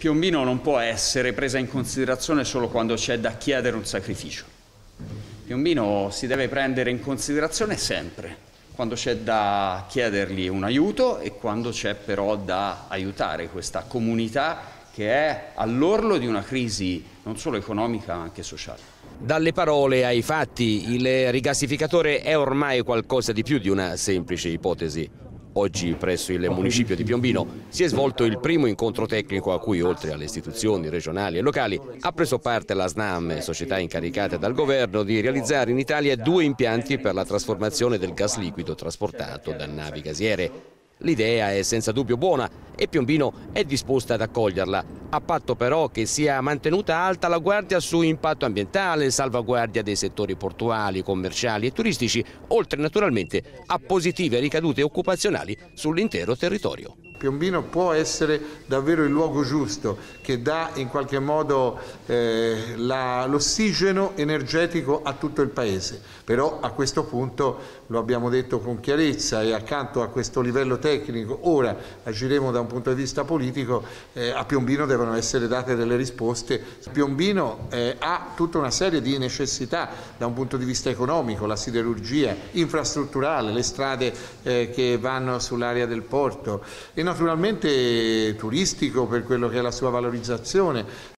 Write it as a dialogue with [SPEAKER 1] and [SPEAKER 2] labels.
[SPEAKER 1] Piombino non può essere presa in considerazione solo quando c'è da chiedere un sacrificio. Piombino si deve prendere in considerazione sempre, quando c'è da chiedergli un aiuto e quando c'è però da aiutare questa comunità che è all'orlo di una crisi non solo economica ma anche sociale.
[SPEAKER 2] Dalle parole ai fatti, il rigassificatore è ormai qualcosa di più di una semplice ipotesi. Oggi presso il municipio di Piombino si è svolto il primo incontro tecnico a cui, oltre alle istituzioni regionali e locali, ha preso parte la SNAM, società incaricata dal governo di realizzare in Italia 2 impianti per la trasformazione del gas liquido trasportato da navi gasiere. L'idea è senza dubbio buona e Piombino è disposta ad accoglierla, a patto però che sia mantenuta alta la guardia su impatto ambientale, salvaguardia dei settori portuali, commerciali e turistici, oltre naturalmente a positive ricadute occupazionali sull'intero territorio.
[SPEAKER 3] Piombino può essere davvero il luogo giusto che dà in qualche modo l'ossigeno energetico a tutto il paese, però a questo punto lo abbiamo detto con chiarezza e accanto a questo livello tecnico ora agiremo da un punto di vista politico, a Piombino devono essere date delle risposte. Piombino ha tutta una serie di necessità da un punto di vista economico, la siderurgia, infrastrutturale, le strade che vanno sull'area del porto e naturalmente turistico per quello che è la sua valorizzazione,